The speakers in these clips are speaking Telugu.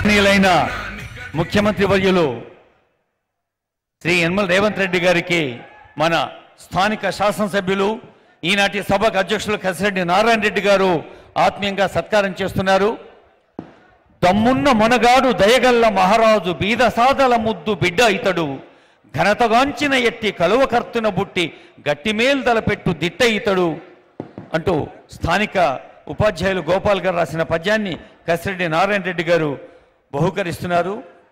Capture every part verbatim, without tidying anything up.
నీలైన ముఖ్యమంత్రి వర్యులు శ్రీ యనమల రేవంత్ రెడ్డి గారికి మన స్థానిక శాసనసభ్యులు ఈనాటి సభకు అధ్యక్షులు కసిరెడ్డి నారాయణ రెడ్డి గారు ఆత్మీయంగా సత్కారం చేస్తున్నారు. దమ్మున్న మొనగాడు దయగల్ల మహారాజు బీద సాదల ముద్దు బిడ్డ ఇతడు ఘనతగాంచిన ఎట్టి కలువకర్తున బుట్టి గట్టిమేలు తలపెట్టు దిట్ట ఇతడు అంటూ స్థానిక ఉపాధ్యాయులు గోపాల్ గారు రాసిన పద్యాన్ని కసిరెడ్డి నారాయణ రెడ్డి గారు బహుకరిస్తున్నారు.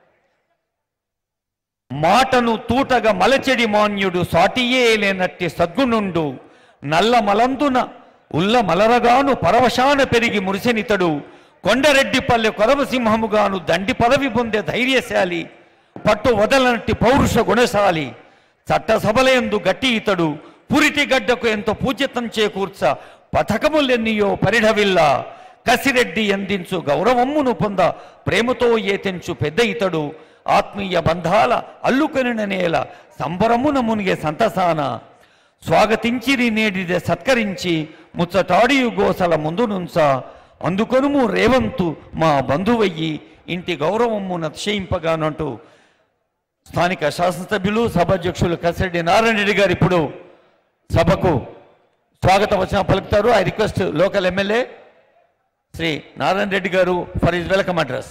మాటను తూటగా మలచెడి మాన్యుడు సాటియే లేనట్టి సద్గుణుండు నల్ల మలందున ఉల్ల మలరగాను పరవశాన పెరిగి మురిసెనితడు కొండరెడ్డిపల్లె కొరవసింహముగాను దండి పదవి పొందే ధైర్యశాలి పట్టు వదలనట్టి పౌరుష గుణశాలి చట్టసభలయందు గట్టి ఇతడు పురిటి గడ్డకు ఎంతో పూజితం చేకూర్చ పథకములెన్నియో పరిఢవిల్ల కసిరెడ్డి అందించు గౌరవమ్మును పొంద ప్రేమతో ఏతెంచు పెద్ద ఇతడు ఆత్మీయ బంధాల అల్లుకొనిన నేల సంబరమున మునిగే సంతసాన స్వాగతించిరి నేడిదే సత్కరించి ముచ్చటాడియు గోసల ముందు నుంచ అందుకొనుము రేవంతు మా బంధువయ్యి ఇంటి గౌరవమ్మును అతిశయింపగానంటూ స్థానిక శాసనసభ్యులు సభాధ్యక్షులు కసిరెడ్డి నారాయణ రెడ్డి గారు ఇప్పుడు సభకు స్వాగత వచనం పలుకుతారు. I request local MLA Shri Narayana Reddy గారు ఫర్ హిజ్ వెల్కమ్ అడ్రస్.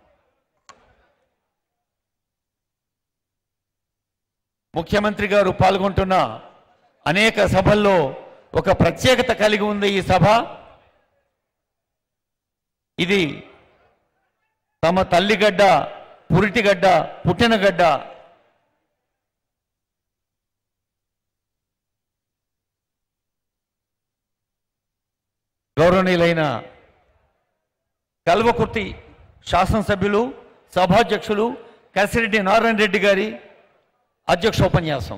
ముఖ్యమంత్రి గారు పాల్గొంటున్న అనేక సభల్లో ఒక ప్రత్యేకత కలిగి ఉంది ఈ సభ. ఇది తమ తల్లిగడ్డ, పురిటిగడ్డ, పుట్టినగడ్డ. గౌరవనీయులైన కల్వకుర్తి శాసనసభ్యులు సభాధ్యక్షులు కసిరెడ్డి నారాయణ రెడ్డి గారి అధ్యక్షోపన్యాసం.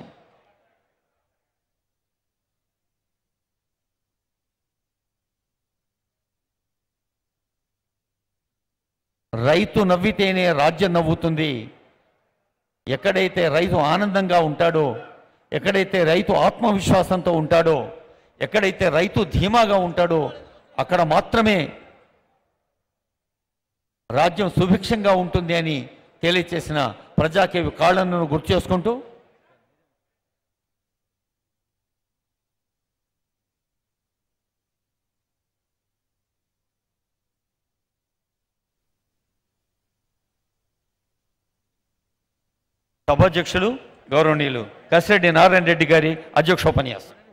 రైతు నవ్వితేనే రాజ్యం నవ్వుతుంది. ఎక్కడైతే రైతు ఆనందంగా ఉంటాడో, ఎక్కడైతే రైతు ఆత్మవిశ్వాసంతో ఉంటాడో, ఎక్కడైతే రైతు ధీమాగా ఉంటాడో అక్కడ మాత్రమే రాజ్యం సుభిక్షంగా ఉంటుంది అని తెలియచేసిన ప్రజాకవి కాళ్ళను గుర్తు చేసుకుంటూ సభాధ్యక్షులు గౌరవనీయులు కసిరెడ్డి నారాయణ రెడ్డి గారి అధ్యక్షోపన్యాసం.